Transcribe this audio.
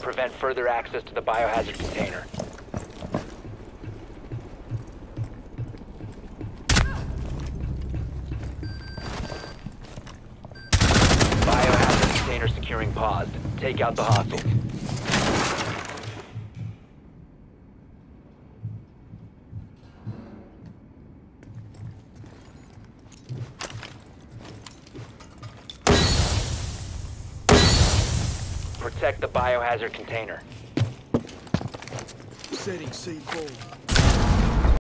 prevent further access to the biohazard container. Biohazard container securing paused. Take out the hostiles. Protect the biohazard container. Setting C4.